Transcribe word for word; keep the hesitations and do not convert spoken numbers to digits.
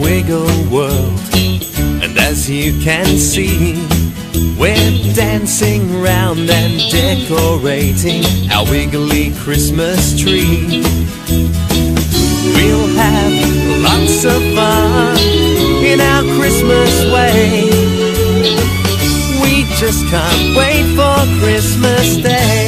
wiggle world, and as you can see, we're dancing round and decorating our wiggly Christmas tree. We'll have lots of fun in our Christmas way. We just can't wait for Christmas Day.